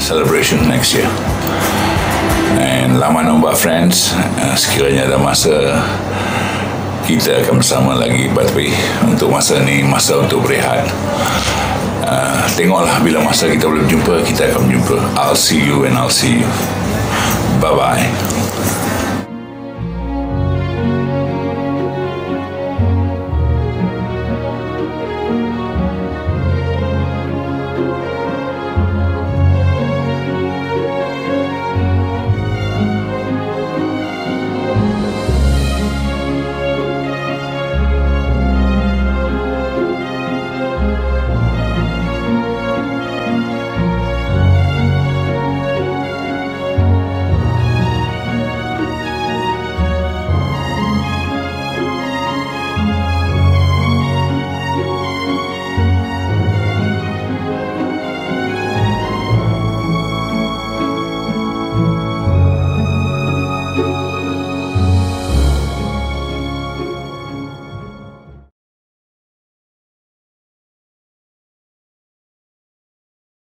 celebration next year. And lama nombak friends, sekiranya ada masa kita akan bersama lagi, tapi untuk masa ni masa untuk berehat. Tengoklah bila masa kita boleh berjumpa, kita akan berjumpa. I'll see you and I'll see you. Bye bye.